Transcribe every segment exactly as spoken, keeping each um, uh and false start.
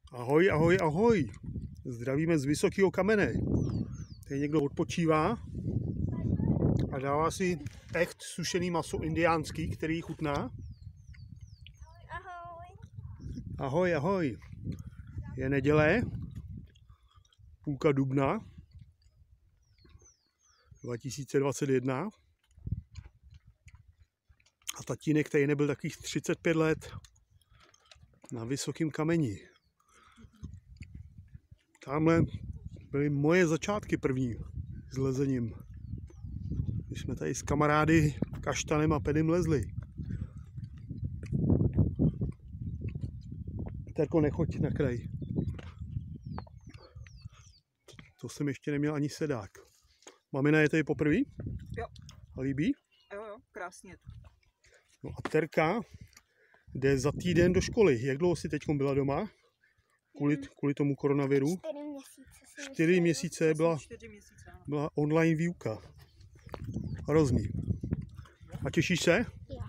Ahoj, ahoj, ahoj. Zdravíme z Vysokého kamene. Tady někdo odpočívá a dává si echt sušený maso indiánský, který chutná. Ahoj. Ahoj, ahoj. Je neděle, půlka dubna dva tisíce dvacet jedna a tatínek tady nebyl takových třicet pět let na Vysokém kameni. Tamhle byly moje začátky první s lezením. Když jsme tady s kamarády Kaštanem a Pedem lezli. Terko, nechoď na kraj. To, to jsem ještě neměl ani sedák. Mamina je tady poprvé? Jo. A líbí? Jo, jo, krásně. No a Terka jde za týden do školy. Jak dlouho jsi teď byla doma? Kvůli, kvůli tomu koronaviru? Čtyři měsíce. Čtyři měsíce byla, Čtyři měsíce. byla online výuka. Hrozný. A těšíš se? Jo.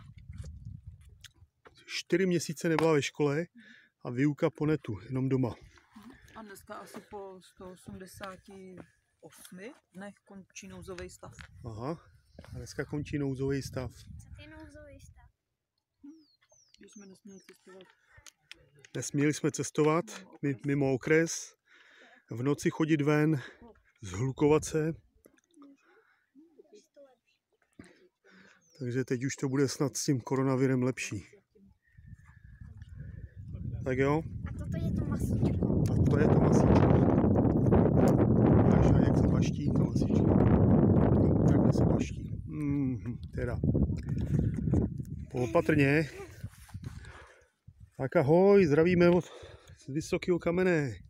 Čtyři měsíce nebyla ve škole a výuka po netu, jenom doma. A dneska asi po sto osmdesáti osmi dnech končí nouzový stav. Aha. A dneska končí nouzový stav. Co ty nouzový stav? Když jsme nesměli cestovat. Nesměli jsme cestovat mimo okres, v noci chodit ven, zhlukovat se. Takže teď už to bude snad s tím koronavirem lepší. Tak jo. A toto je to masíčko. A to je to masíčko. Až jak se baští to masíčko. Takhle se baští. Mm, teda. Opatrně. Tak ahoj, zdravíme od z Vysokého kamene.